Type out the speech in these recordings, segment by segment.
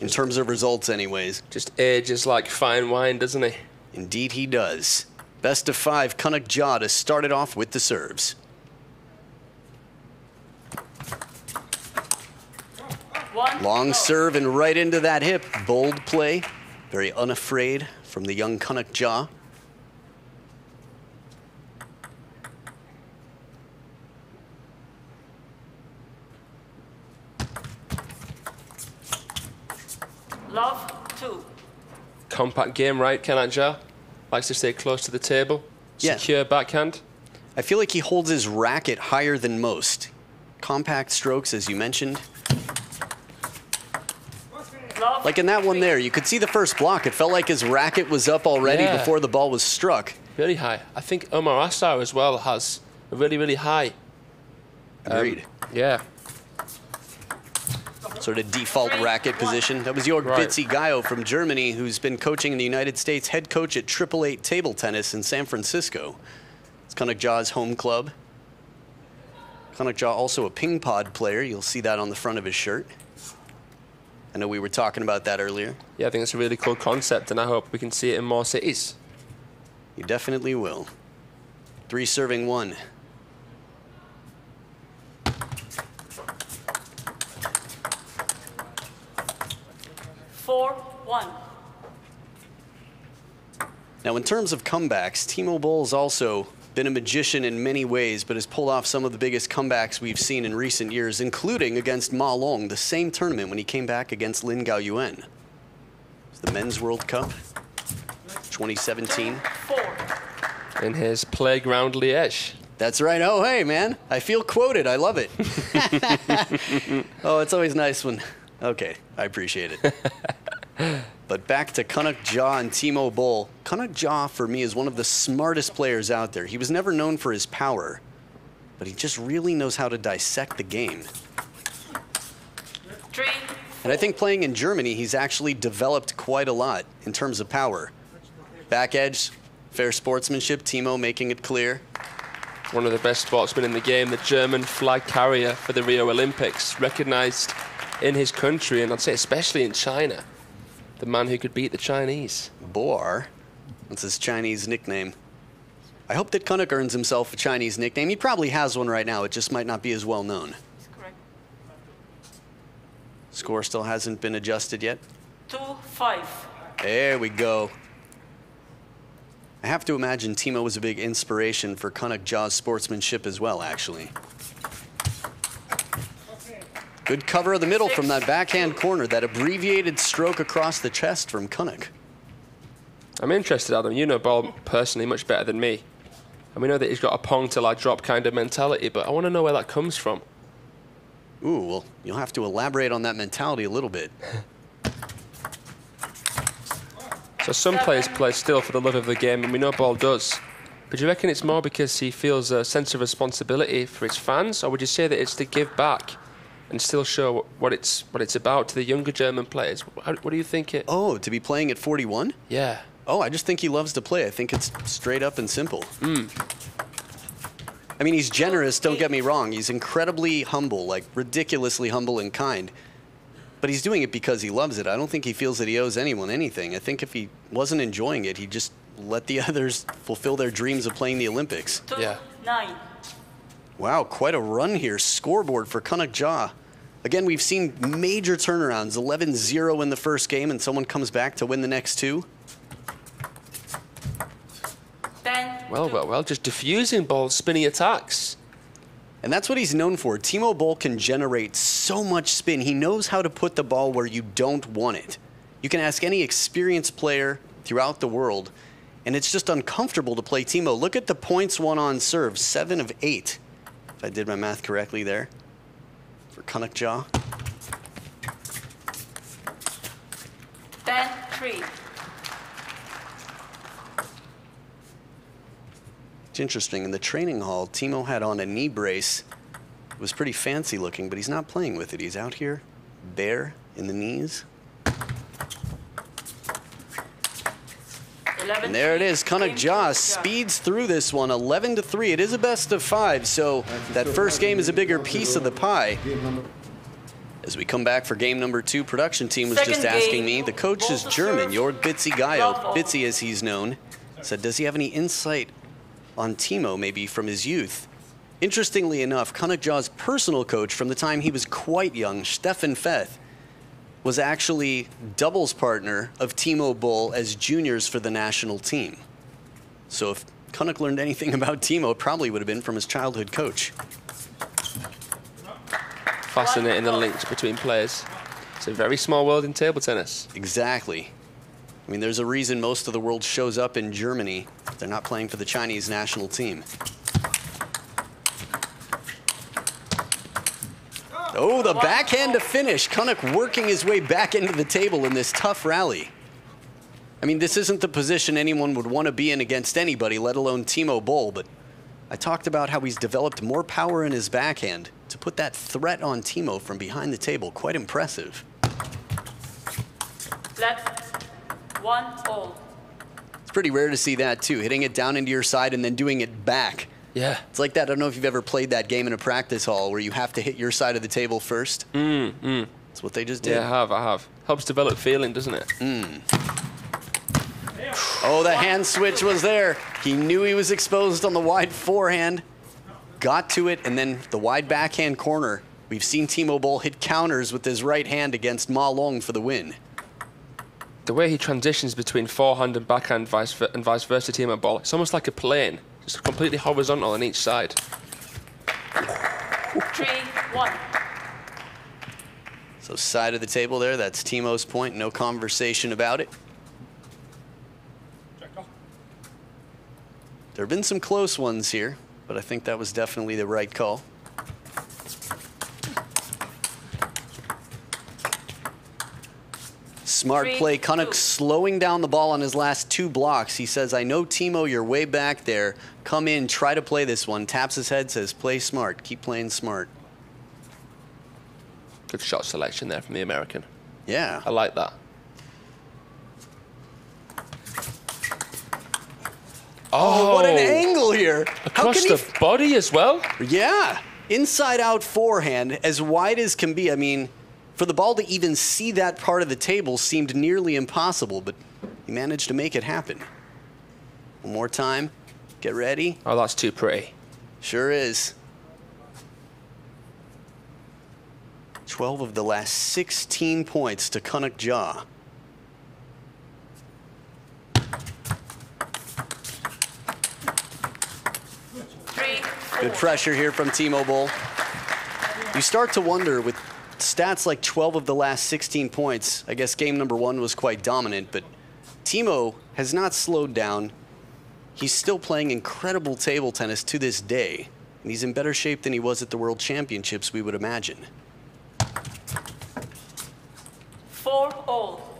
In terms of results, anyways. Just ages like fine wine, doesn't he? Indeed he does. Best of 5, Kühnek Ja to start it off with the serves. Long serve and right into that hip. Bold play. Very unafraid from the young Kühnek Ja. Love 2. Compact game, right, Kühnek Ja? Likes to stay close to the table. Yeah. Secure backhand. I feel like he holds his racket higher than most. Compact strokes, as you mentioned. Love Like in that one 3. there, you could see the first block. It felt like his racket was up already Yeah. before the ball was struck. Really high. I think Omar Assar as well has a really, really high. Agreed. Yeah. Sort of default racket position. That was Jörg Right. Bitzigayo from Germany, who's been coaching in the United States, head coach at 888 Table Tennis in San Francisco. It's Kühnek Ja's home club. Kühnek Ja also a ping pod player. You'll see that on the front of his shirt. I know we were talking about that earlier. Yeah, I think it's a really cool concept, and I hope we can see it in more cities. You definitely will. 3 serving 1. Four, 1. Now, in terms of comebacks, Timo Boll's also been a magician in many ways, but has pulled off some of the biggest comebacks we've seen in recent years, including against Ma Long, the same tournament when he came back against Lin Gaoyuan. It's the Men's World Cup, 2017. 4. In his playground Liège. That's right. Oh, hey, man. I feel quoted. I love it. Oh, it's always nice when... Okay, I appreciate it. But back to Kühnek Ja and Timo Boll. Kühnek Ja, for me, is one of the smartest players out there. He was never known for his power, but he just really knows how to dissect the game. 3. And I think playing in Germany, he's actually developed quite a lot in terms of power. Back edge, fair sportsmanship, Timo making it clear. One of the best sportsmen in the game, the German flag carrier for the Rio Olympics, recognized in his country, and I'd say especially in China. The man who could beat the Chinese. Boar, that's his Chinese nickname. I hope that Kühnek earns himself a Chinese nickname. He probably has one right now. It just might not be as well known. Correct. Score still hasn't been adjusted yet. 2, 5. There we go. I have to imagine Timo was a big inspiration for Kühnek Ja's sportsmanship as well, actually. Good cover of the middle from that backhand corner, that abbreviated stroke across the chest from Kühnek. I'm interested, Adam. You know Boll personally much better than me. And we know that he's got a pong till I drop kind of mentality, but I want to know where that comes from. Ooh, well, you'll have to elaborate on that mentality a little bit. So some players play still for the love of the game, and we know Boll does. But do you reckon it's more because he feels a sense of responsibility for his fans, or would you say that it's to give back and still show what it's about to the younger German players? What do you think it... Oh, to be playing at 41? Yeah. Oh, I just think he loves to play. I think it's straight up and simple. I mean, he's generous, don't get me wrong. He's incredibly humble, like ridiculously humble and kind. But he's doing it because he loves it. I don't think he feels that he owes anyone anything. I think if he wasn't enjoying it, he'd just let the others fulfill their dreams of playing the Olympics. 2, Yeah. 9. Wow, quite a run here. Scoreboard for Kühnek Ja. Again, we've seen major turnarounds, 11-0 in the first game, and someone comes back to win the next 2. 10. Well, just diffusing Boll's spinny attacks. And that's what he's known for. Timo Boll can generate so much spin. He knows how to put the ball where you don't want it. You can ask any experienced player throughout the world, and it's just uncomfortable to play Timo. Look at the points won on serve, 7 of 8. If I did my math correctly there. For Kühnek Ja. 10, 3. It's interesting. In the training hall, Timo had on a knee brace. It was pretty fancy looking, but he's not playing with it. He's out here, bare in the knees. 11, And there it is. Kühnek Ja Game speeds through this one, 11-3. It is a best of 5, so that first game is a bigger piece of the pie. As we come back for game number 2, production team was Second just asking game, me. The coach ball is to German, serve, Jörg Bitzi Gaio, love ball. Bitzi as he's known, said, does he have any insight on Timo, maybe from his youth? Interestingly enough, Kunuk Jaw's personal coach from the time he was quite young, Stefan Feth, was actually doubles partner of Timo Boll as juniors for the national team. So if Kunuk learned anything about Timo, it probably would have been from his childhood coach. Fascinating, the links between players. It's a very small world in table tennis. Exactly. I mean, there's a reason most of the world shows up in Germany. They're not playing for the Chinese national team. Oh, the backhand to finish. Kunuk working his way back into the table in this tough rally. I mean, this isn't the position anyone would want to be in against anybody, let alone Timo Boll, but I talked about how he's developed more power in his backhand. To put that threat on Timo from behind the table, quite impressive. Left, 1-all. It's pretty rare to see that too, hitting it down into your side and then doing it back. Yeah. It's like that. I don't know if you've ever played that game in a practice hall where you have to hit your side of the table first. That's what they just did. Yeah, I have. Helps develop feeling, doesn't it? Oh, the hand switch was there. He knew he was exposed on the wide forehand. Got to it, and then the wide backhand corner. We've seen Timo Boll hit counters with his right hand against Ma Long for the win. The way he transitions between forehand and backhand and vice versa, Timo Boll, it's almost like a plane. Just completely horizontal on each side. 3-1. So side of the table there, that's Timo's point. No conversation about it. There have been some close ones here, but I think that was definitely the right call. Smart play. Kunuk slowing down the ball on his last 2 blocks. He says, I know, Timo, you're way back there. Come in, try to play this one. Taps his head, says, play smart. Keep playing smart. Good shot selection there from the American. Yeah. I like that. Oh, what an angle here. Across the body as well? Yeah. Inside out forehand, as wide as can be. I mean, for the ball to even see that part of the table seemed nearly impossible, but he managed to make it happen. One more time. Get ready. Oh, that's too pretty. Sure is. 12 of the last 16 points to Kunuk Jaw. Good pressure here from Timo Boll. You start to wonder with stats like 12 of the last 16 points. I guess game number 1 was quite dominant, but Timo has not slowed down. He's still playing incredible table tennis to this day, and he's in better shape than he was at the World Championships, we would imagine. 4-all.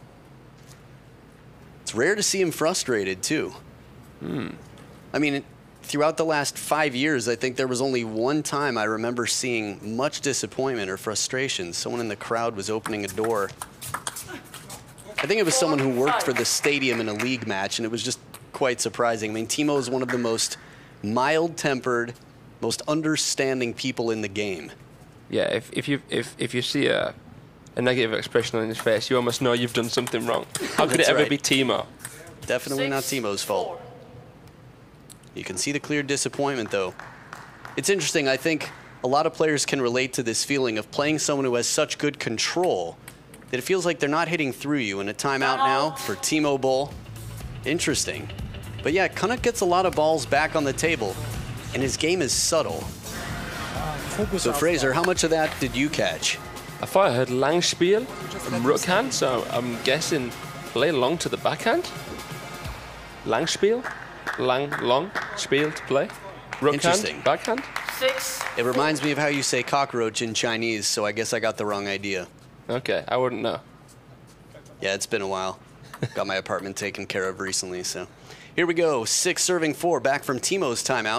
It's rare to see him frustrated, too. I mean, throughout the last 5 years, I think there was only one time I remember seeing much disappointment or frustration. Someone in the crowd was opening a door. I think it was someone who worked for the stadium in a league match, and it was just quite surprising. I mean, Timo is one of the most mild-tempered, most understanding people in the game. Yeah, if you see a negative expression on his face, you almost know you've done something wrong. How could it ever be Timo? Definitely not Timo's fault. You can see the clear disappointment, though. It's interesting. I think a lot of players can relate to this feeling of playing someone who has such good control that it feels like they're not hitting through you. And a timeout now for Timo Boll. Interesting. But yeah, Kunuk gets a lot of balls back on the table, and his game is subtle. So Fraser, how much of that did you catch? I thought I heard Langspiel and Rookhand, so I'm guessing play long to the backhand. Langspiel? Long, spiel to play. Interesting. Rookhand, backhand. 6. It reminds me of how you say cockroach in Chinese, so I guess I got the wrong idea. Okay, I wouldn't know. Yeah, it's been a while. Got my apartment taken care of recently, so. Here we go, 6 serving 4, back from Timo's timeout.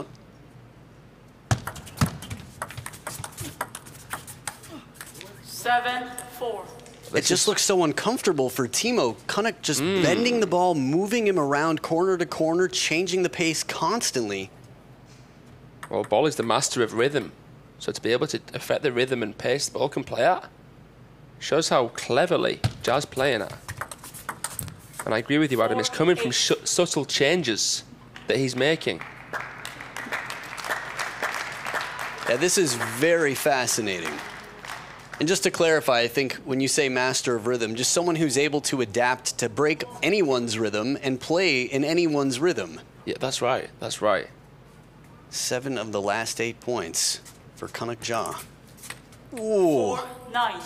Seven, 4. It just looks so uncomfortable for Timo. Kunuk just bending the ball, moving him around corner to corner, changing the pace constantly. Well, Boll is the master of rhythm, so to be able to affect the rhythm and pace the ball can play at, Shows how cleverly Ja's playing at. And I agree with you, Adam. It's coming from subtle changes that he's making. Yeah, this is very fascinating. And just to clarify, I think when you say master of rhythm, just someone who's able to adapt to break anyone's rhythm and play in anyone's rhythm. Yeah, that's right. That's right. 7 of the last 8 points for Kanak Ja. Ooh. 4-9.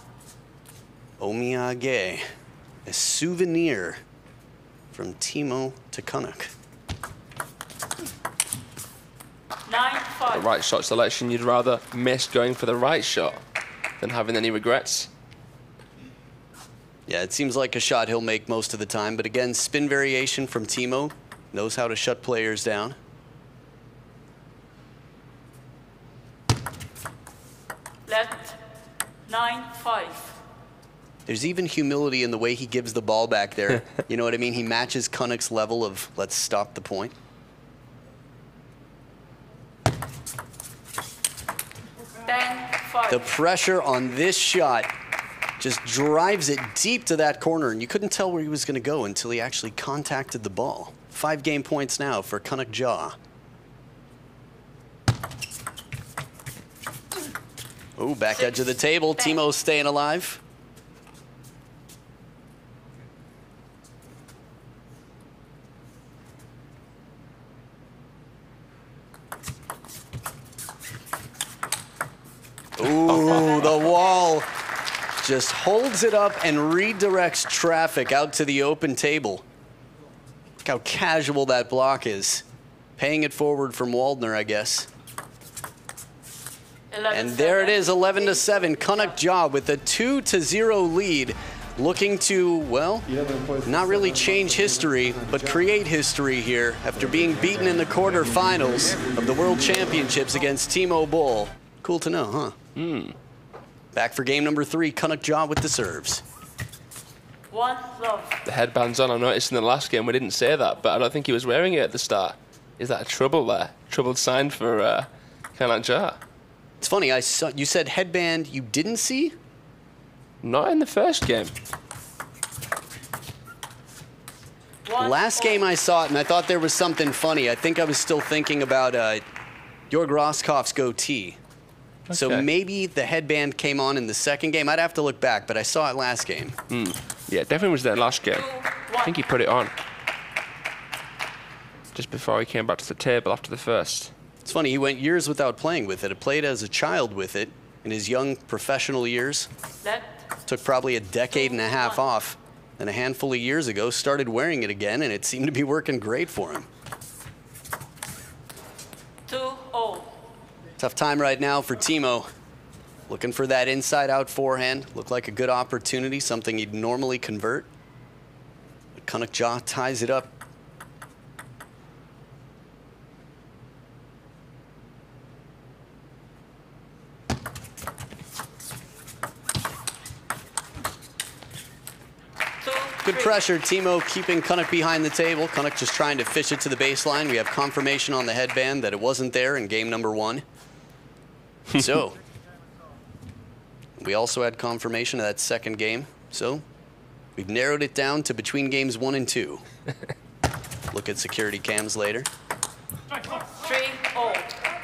Omiyage. A souvenir from Timo to Kanak. 9-5. The right shot selection, you'd rather miss going for the right shot than having any regrets. Yeah, it seems like a shot he'll make most of the time, but again, spin variation from Timo. Knows how to shut players down. Left. 9-5. There's even humility in the way he gives the ball back there. You know what I mean? He matches Kanak's level of let's stop the point. The pressure on this shot just drives it deep to that corner, and you couldn't tell where he was going to go until he actually contacted the ball. 5 game points now for Kanak Ja. Oh, back edge of the table. Timo staying alive. Ooh, the wall just holds it up and redirects traffic out to the open table. Look how casual that block is. Paying it forward from Waldner, I guess. And there it is, 11-7. Kanak Ja with a 2-0 lead, looking to, well, not really change history, but create history here after being beaten in the quarterfinals of the World Championships against Timo Boll. Cool to know, huh? Back for game number 3, Kanak Ja with the serves. 1 love. The headband's on. I noticed in the last game we didn't say that, but I don't think he was wearing it at the start. Is that a trouble there? Troubled sign for Kanak Ja? It's funny, you said headband you didn't see? Not in the first game. Last game I saw it and I thought there was something funny. I think I was still thinking about Jorg Roscoff's goatee. Okay. So maybe the headband came on in the second game. I'd have to look back, but I saw it last game. Yeah, definitely was there last game. I think he put it on just before he came back to the table after the first. It's funny, he went years without playing with it. He played as a child with it in his young professional years. Took probably a decade and a half off. And a handful of years ago, started wearing it again, and it seemed to be working great for him. 2-0. Tough time right now for Timo. Looking for that inside-out forehand. Looked like a good opportunity, something he'd normally convert. But Kanak Ja ties it up. Good pressure, Timo keeping Kanak behind the table. Kanak just trying to fish it to the baseline. We have confirmation on the headband that it wasn't there in game number 1. So, we also had confirmation of that second game. So, we've narrowed it down to between games 1 and 2. Look at security cams later. 3-0.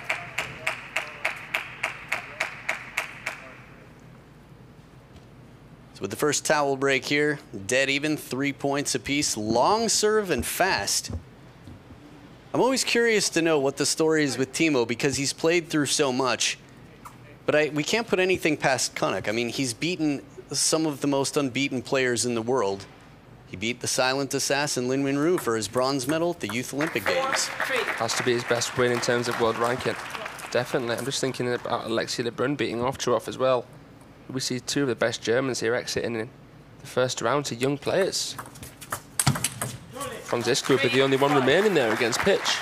So with the first towel break here, dead even, 3 points apiece. Long serve and fast. I'm always curious to know what the story is with Timo because he's played through so much. But we can't put anything past Kanak. I mean, he's beaten some of the most unbeaten players in the world. He beat the silent assassin Lin Minru for his bronze medal at the Youth Olympic Games. Has to be his best win in terms of world ranking. Definitely. I'm just thinking about Alexei Lebrun beating Ovtcharov as well. We see 2 of the best Germans here exiting in the first round to young players. Franziska would be the only one remaining there against pitch.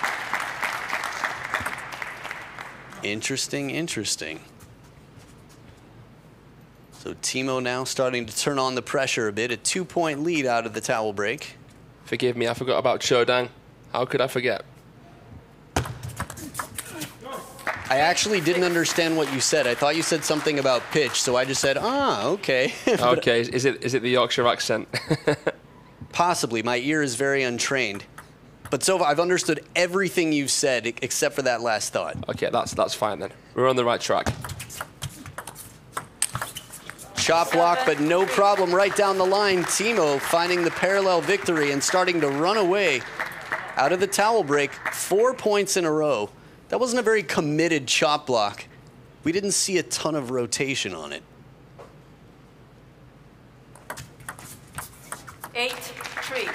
Interesting, interesting. So Timo now starting to turn on the pressure a bit. A 2-point lead out of the towel break. Forgive me, I forgot about Chodang. How could I forget? I actually didn't understand what you said. I thought you said something about pitch, so I just said, okay. Okay, is it the Yorkshire accent? Possibly. My ear is very untrained. But so I've understood everything you've said except for that last thought. Okay, that's fine then. We're on the right track. Chop block, but no problem right down the line. Timo finding the parallel victory and starting to run away out of the towel break. 4 points in a row. That wasn't a very committed chop block. We didn't see a ton of rotation on it. 8-3.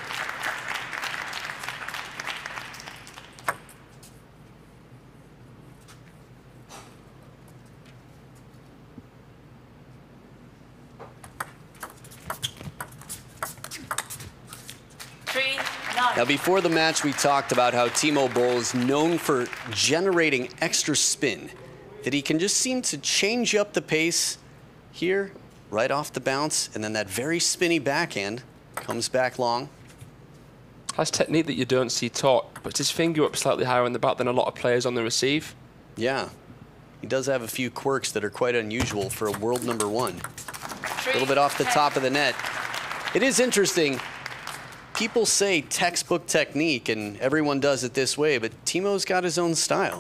Now, before the match, we talked about how Timo Boll is known for generating extra spin, that he can just seem to change up the pace here, right off the bounce, and then that very spinny backhand comes back long. Has technique that you don't see taught, puts his finger up slightly higher on the bat than a lot of players on the receive. Yeah, he does have a few quirks that are quite unusual for a world #1. A little bit off the top of the net. It is interesting. People say textbook technique, and everyone does it this way, but Timo's got his own style.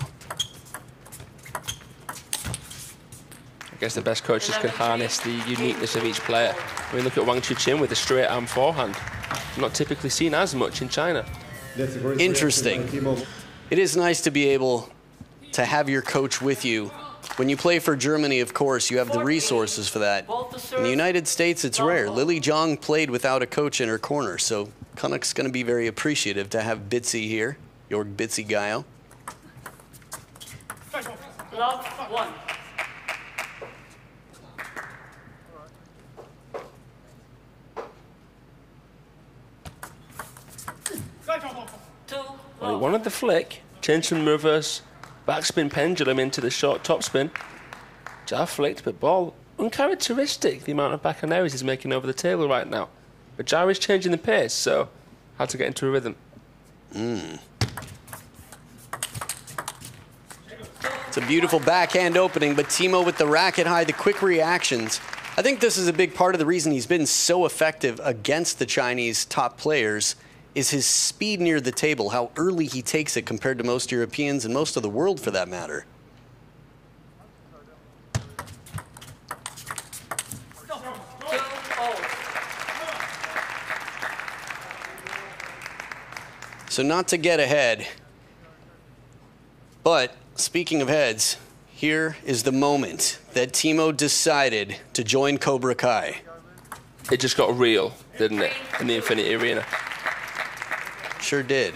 I guess the best coaches can harness the uniqueness of each player. I mean, look at Wang Chuqin with a straight arm forehand. Not typically seen as much in China. Interesting. It is nice to be able to have your coach with you. When you play for Germany, of course, you have the resources for that. In the United States, it's rare. Lily Zhang played without a coach in her corner, so Kunuk's going to be very appreciative to have Bitzy here, Jorg Bitzy Gaio. Love 1. Well, he wanted the flick, changed from reverse backspin pendulum into the short topspin. Jia flicked, but Boll, uncharacteristic, the amount of backhand errors he's making over the table right now. But Jia is changing the pace, so had to get into a rhythm. It's a beautiful backhand opening, but Timo with the racket high, the quick reactions. I think this is a big part of the reason he's been so effective against the Chinese top players is his speed near the table, how early he takes it compared to most Europeans and most of the world for that matter. So not to get ahead, but speaking of heads, here is the moment that Timo decided to join Cobra Kai. It just got real, didn't it, in the Infinity Arena? Sure did.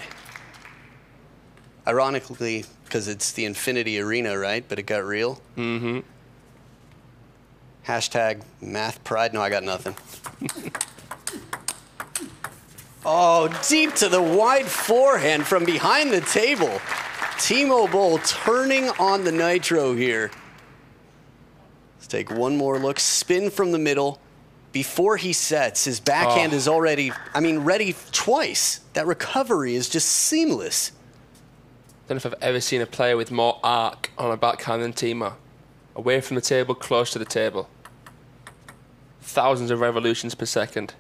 Ironically, because it's the Infinity Arena, right? But it got real. Mm-hmm. Hashtag math pride. No, I got nothing. Oh, deep to the wide forehand from behind the table. Timo Boll turning on the nitro here. Let's take one more look. Spin from the middle. Before he sets, his backhand is already, ready twice. That recovery is just seamless. I don't know if I've ever seen a player with more arc on a backhand than Timo. Away from the table, close to the table. Thousands of revolutions per second.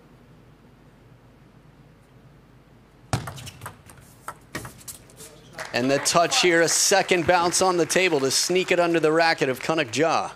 And the touch here, a second bounce on the table to sneak it under the racket of Kunuk Jia.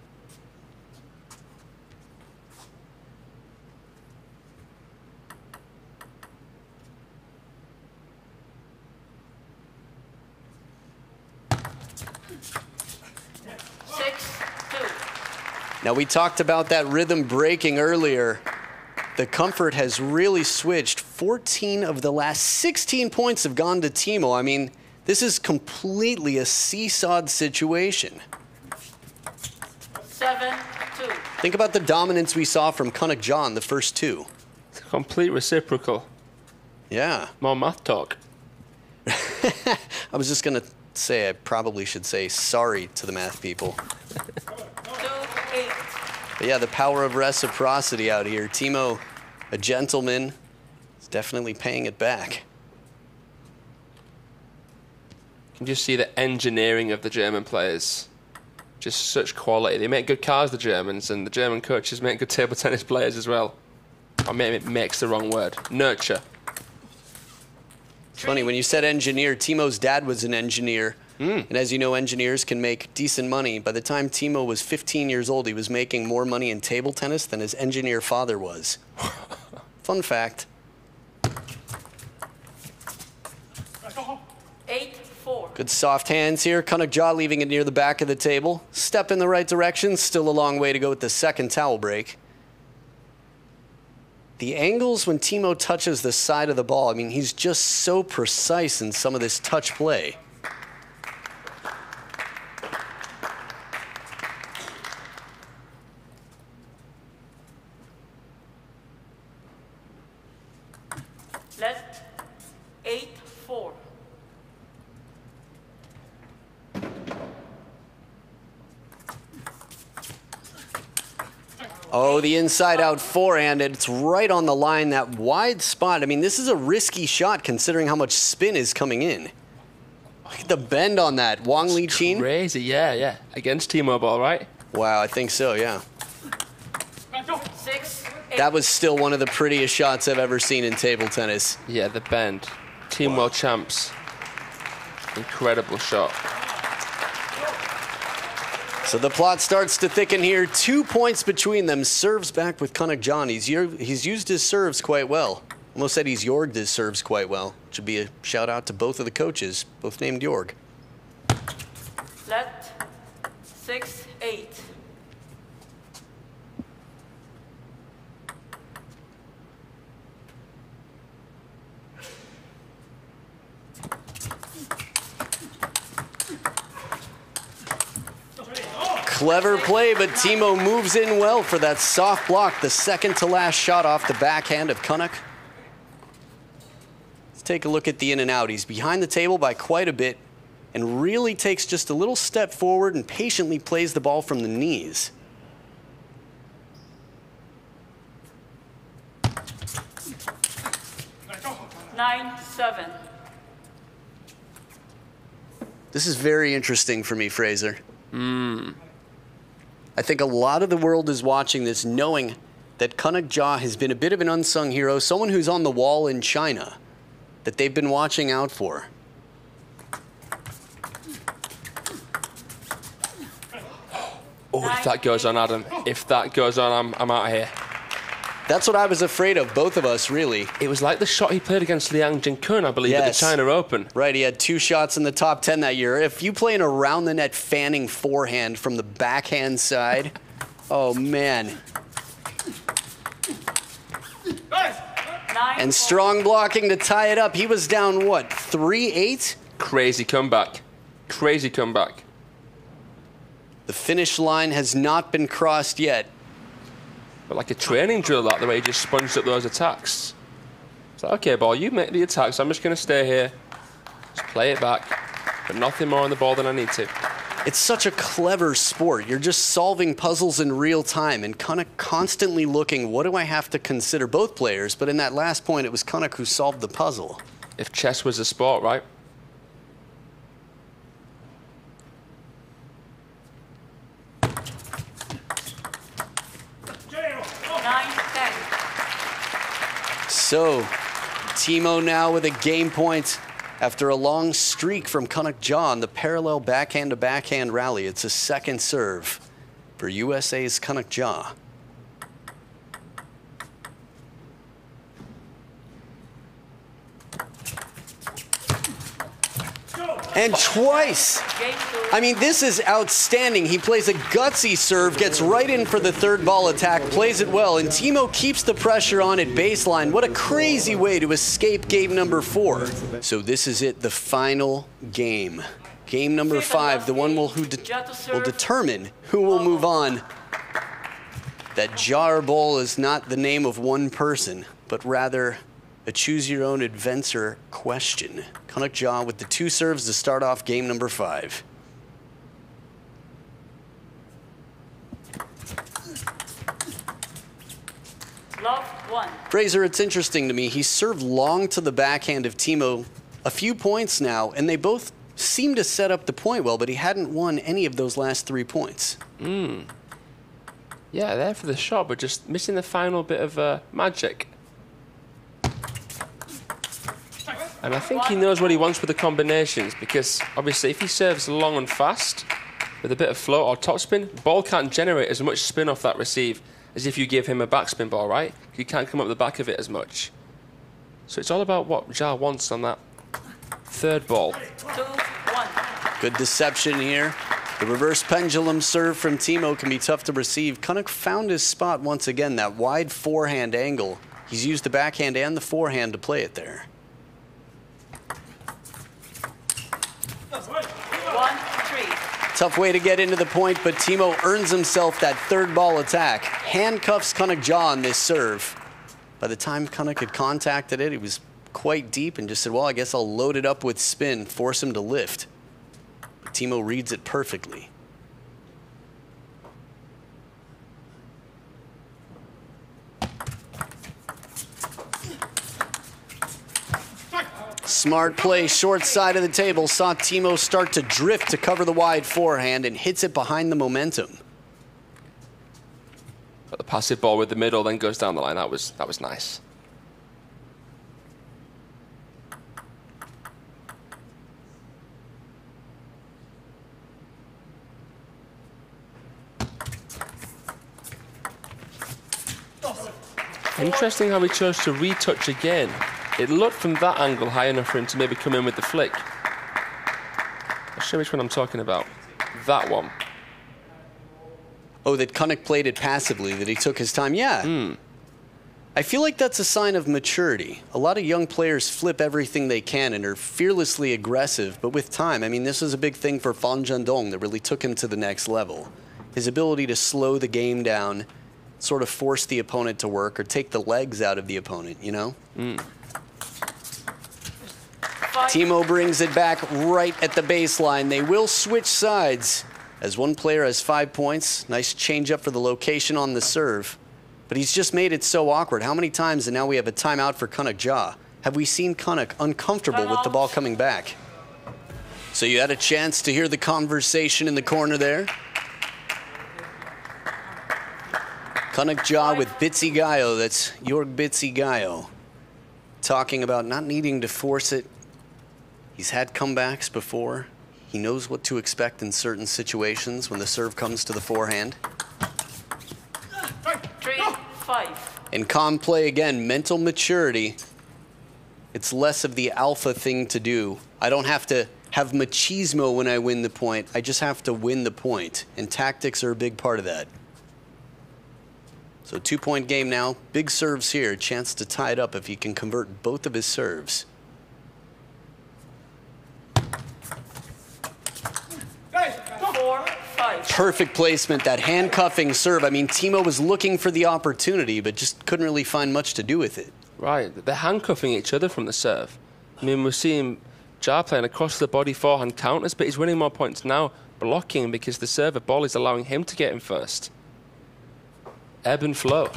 Now, we talked about that rhythm breaking earlier. The comfort has really switched. 14 of the last 16 points have gone to Timo. I mean, this is completely a seesawed situation. 7-2. Think about the dominance we saw from Kunuk Jia in the first two. It's a complete reciprocal. Yeah. More math talk. I was just going to say I probably should say sorry to the math people. 2-8. But yeah, the power of reciprocity out here. Timo, a gentleman, is definitely paying it back. You just see the engineering of the German players. Just such quality. They make good cars, the Germans, and the German coaches make good table tennis players as well. Or maybe it makes the wrong word. Nurture. It's funny, when you said engineer, Timo's dad was an engineer. And as you know, engineers can make decent money. By the time Timo was 15 years old, he was making more money in table tennis than his engineer father was. Fun fact. 8-4. Good soft hands here. Kunuk-Ja leaving it near the back of the table. Step in the right direction. Still a long way to go with the second towel break. The angles when Timo touches the side of the ball, I mean, he's just so precise in some of this touch play. Let 8-4. Oh, the inside-out forehand, and it's right on the line, that wide spot. I mean, this is a risky shot considering how much spin is coming in. Look at the bend on that. Wang Liqin? Crazy, yeah. Against T-Mobile, right? Wow, I think so, yeah. 6-8. That was still one of the prettiest shots I've ever seen in table tennis. Yeah, the bend. Team world champs. Incredible shot. So the plot starts to thicken here. 2 points between them. Serves back with Kunuk-Ja. He's used his serves quite well. Almost said he's Jorged his serves quite well. Should be a shout out to both of the coaches, both named Jorg. Let 6-8. Clever play, but Timo moves in well for that soft block. The second to last shot off the backhand of Kunuk. Let's take a look at the in and out. He's behind the table by quite a bit and really takes just a little step forward and patiently plays the ball from the knees. Nine, 7. This is very interesting for me, Fraser. I think a lot of the world is watching this knowing that Kunuk-Ja has been a bit of an unsung hero, someone who's on the wall in China that they've been watching out for. Oh, if that goes on, Adam. If that goes on, I'm out of here. That's what I was afraid of, both of us, really. It was like the shot he played against Liang Jinkun, I believe, at the China Open. Right, he had 2 shots in the top 10 that year. If you play an around-the-net fanning forehand from the backhand side, oh, man. 9, And strong blocking to tie it up. He was down, what, 3-8? Crazy comeback. Crazy comeback. The finish line has not been crossed yet. But like a training drill, that the way he just sponged up those attacks. It's like, okay, ball, you make the attacks. I'm just going to stay here. Just play it back. But nothing more on the ball than I need to. It's such a clever sport. You're just solving puzzles in real time and Kunuk constantly looking, what do I have to consider? Both players, but in that last point, it was Kunuk who solved the puzzle. If chess was a sport, right? So, Timo now with a game point after a long streak from Kunuk-Ja on the parallel backhand-to-backhand rally. It's a second serve for USA's Kunuk-Ja. And twice. I mean, this is outstanding. He plays a gutsy serve, gets right in for the third ball attack, plays it well, and Timo keeps the pressure on at baseline. What a crazy way to escape game number 4. So this is it, the final game. Game number 5, the one will determine who will move on. That jar bowl is not the name of one person, but rather a choose-your-own-adventure question. Kunuk-Ja with the 2 serves to start off game number 5. Love 1. Fraser, it's interesting to me. He served long to the backhand of Timo a few points now, and they both seemed to set up the point well, but he hadn't won any of those last 3 points. Yeah, there for the shot, but just missing the final bit of magic. And I think he knows what he wants with the combinations, because obviously if he serves long and fast with a bit of float or topspin, the ball can't generate as much spin off that receive as if you give him a backspin ball, right? You can't come up the back of it as much. So it's all about what Zhao wants on that third ball. 2-1. Good deception here. The reverse pendulum serve from Timo can be tough to receive. Kunuk found his spot once again, that wide forehand angle. He's used the backhand and the forehand to play it there. 1-3. Tough way to get into the point, but Timo earns himself that third ball attack. Handcuffs Kunuk Jah on this serve. By the time Kunuk had contacted it, he was quite deep and just said, well, I guess I'll load it up with spin, force him to lift. But Timo reads it perfectly. Smart play, short side of the table, saw Timo start to drift to cover the wide forehand and hits it behind the momentum. But the passive ball with the middle then goes down the line. That was nice. Interesting how he chose to retouch again. It looked from that angle high enough for him to maybe come in with the flick. I'll show you which one I'm talking about. That one. Oh, that Kunuk played it passively, that he took his time. Yeah. I feel like that's a sign of maturity. A lot of young players flip everything they can and are fearlessly aggressive, but with time, I mean, this is a big thing for Fan Zhendong that really took him to the next level. His ability to slow the game down, sort of force the opponent to work or take the legs out of the opponent, you know? Timo brings it back right at the baseline. They will switch sides as one player has 5 points. Nice change up for the location on the serve. But he's just made it so awkward. How many times, and now we have a timeout for Kunuk Jah, have we seen Kunuk uncomfortable with the ball coming back? So you had a chance to hear the conversation in the corner there. Kunuk Jah with Bitsigayo, that's Jorg Bitsigayo, talking about not needing to force it. He's had comebacks before. He knows what to expect in certain situations when the serve comes to the forehand. 3-5. And calm play again, mental maturity. It's less of the alpha thing to do. I don't have to have machismo when I win the point. I just have to win the point. And tactics are a big part of that. So 2-point game now. Big serves here. Chance to tie it up if he can convert both of his serves. Perfect placement, that handcuffing serve. I mean, Timo was looking for the opportunity, but just couldn't really find much to do with it. Right, they're handcuffing each other from the serve. I mean, we're seeing Jah playing across the body forehand counters, but he's winning more points now blocking because the server ball is allowing him to get in first. Ebb and flow.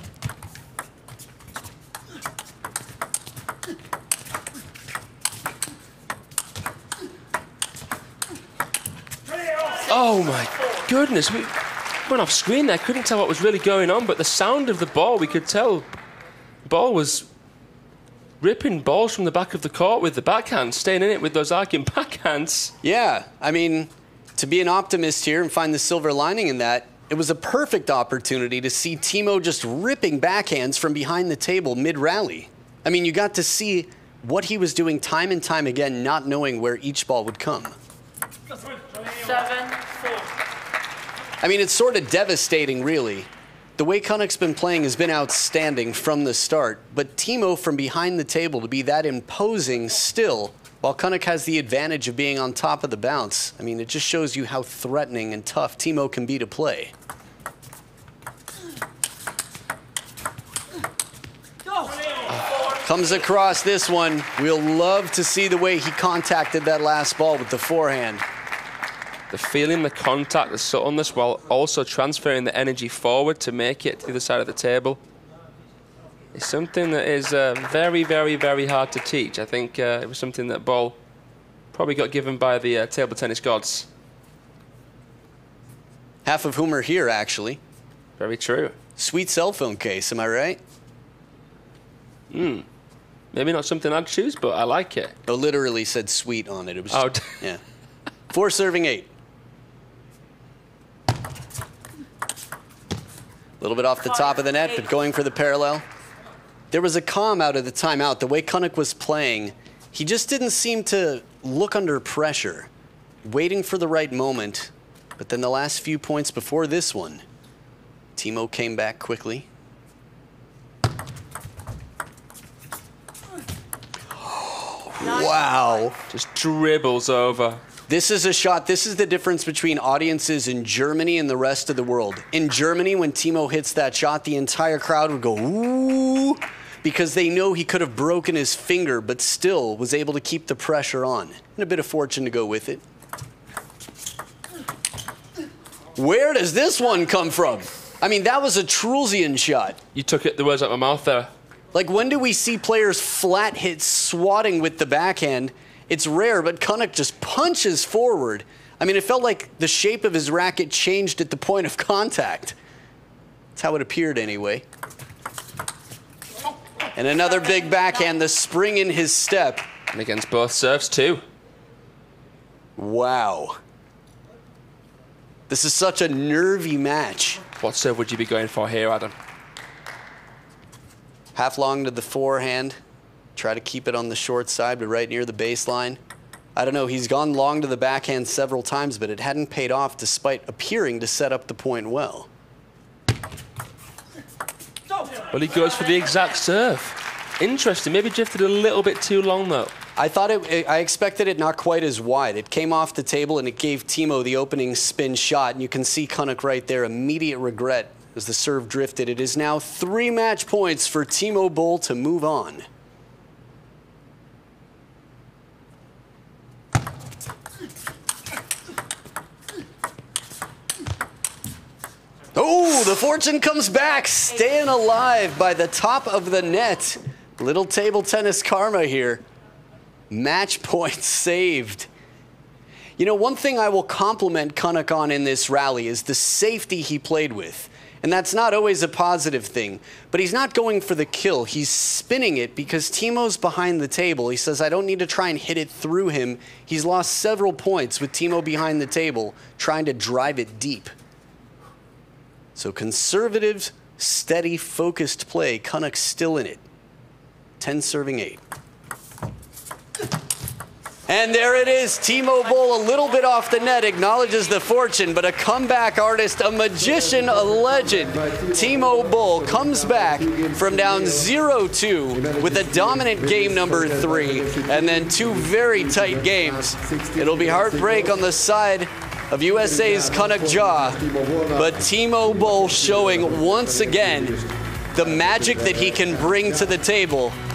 Oh my goodness, we went off screen there, couldn't tell what was really going on, but the sound of the ball, we could tell the ball was ripping balls from the back of the court with the backhand, staying in it with those arcing backhands. Yeah, I mean, to be an optimist here and find the silver lining in that, it was a perfect opportunity to see Timo just ripping backhands from behind the table mid-rally. I mean, you got to see what he was doing time and time again, not knowing where each ball would come. 7-4. I mean, it's sort of devastating, really. The way Kunuk's been playing has been outstanding from the start, but Timo from behind the table to be that imposing still, while Kunuk has the advantage of being on top of the bounce, I mean, it just shows you how threatening and tough Timo can be to play. Comes across this one. We'll love to see the way he contacted that last ball with the forehand. The feeling, the contact, the subtleness, while also transferring the energy forward to make it to the other side of the table, is something that is very, very, very hard to teach. I think it was something that Ball Probably got given by the table tennis gods. Half of whom are here, actually. Very true. Sweet cell phone case, am I right? Maybe not something I'd choose, but I like it. Oh, literally said sweet on it. It was Oh, yeah. 4 serving 8. A little bit off the top of the net, but going for the parallel. There was a calm out of the timeout. The way Kunuk was playing, he just didn't seem to look under pressure, waiting for the right moment. But then the last few points before this one, Timo came back quickly. Wow. just dribbles over. This is a shot. This is the difference between audiences in Germany and the rest of the world. In Germany, when Timo hits that shot, the entire crowd would go, ooh, because they know he could have broken his finger, but still was able to keep the pressure on. And a bit of fortune to go with it. Where does this one come from? I mean, that was a Trulzian shot. You took the words out of my mouth there. Like, when do we see players flat hit swatting with the backhand? It's rare, but Kunuk just punches forward. I mean, it felt like the shape of his racket changed at the point of contact. That's how it appeared anyway. And another big backhand, the spring in his step. And against both serves, too. Wow. This is such a nervy match. What serve would you be going for here, Adam? Half long to the forehand. Try to keep it on the short side, but right near the baseline. I don't know, he's gone long to the backhand several times, but it hadn't paid off despite appearing to set up the point well. Well, he goes for the exact serve. Interesting. Maybe drifted a little bit too long, though. I expected it not quite as wide. It came off the table, and it gave Timo the opening spin shot, and you can see Kunuk right there, immediate regret as the serve drifted. It is now 3 match points for Timo Boll to move on. Oh, the fortune comes back, staying alive by the top of the net. Little table tennis karma here. Match point saved. You know, one thing I will compliment Kunuk on in this rally is the safety he played with. And that's not always a positive thing. But he's not going for the kill. He's spinning it because Timo's behind the table. He says, I don't need to try and hit it through him. He's lost several points with Timo behind the table, trying to drive it deep. So conservative, steady, focused play. Kunuk still in it. 10 serving 8. And there it is. Timo Boll, a little bit off the net, acknowledges the fortune, but a comeback artist, a magician, a legend. Timo Boll comes back from down 0-2 with a dominant game number 3, and then 2 very tight games. It'll be heartbreak on the side of USA's Kunuk Ja, but Timo Boll showing once again the magic that he can bring to the table